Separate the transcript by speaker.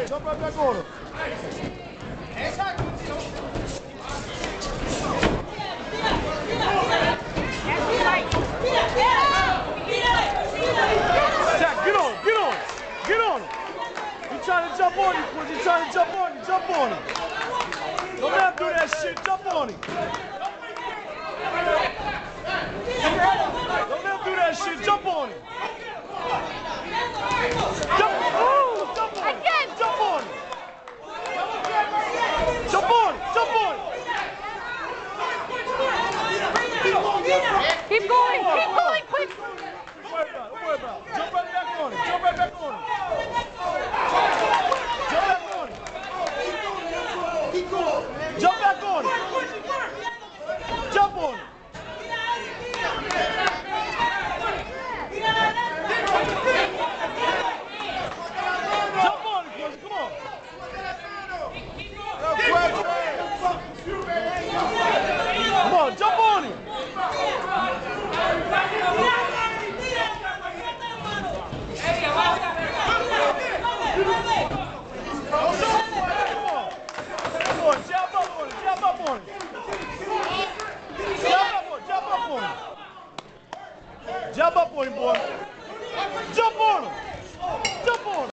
Speaker 1: Jump right back on him. Attack, get on him, get on him, get on him. He's trying to jump on you, Quincy. He's trying to jump on you, jump on him. Don't let him do that shit, jump on him. Don't let him do that shit, jump on him. Jump, ooh, jump on him, jump on him. Jump on him, jump on him.
Speaker 2: Keep going, quick.
Speaker 1: Don't worry about it. Jump right back on him, jump right back on him. Jump back on him. Jump back on him. Jump on him. Jump on him, Quincy, come on. Come on, jump on him. Come on, jump up on him, jump up on him. Jump up on him. Jump up on him, boy.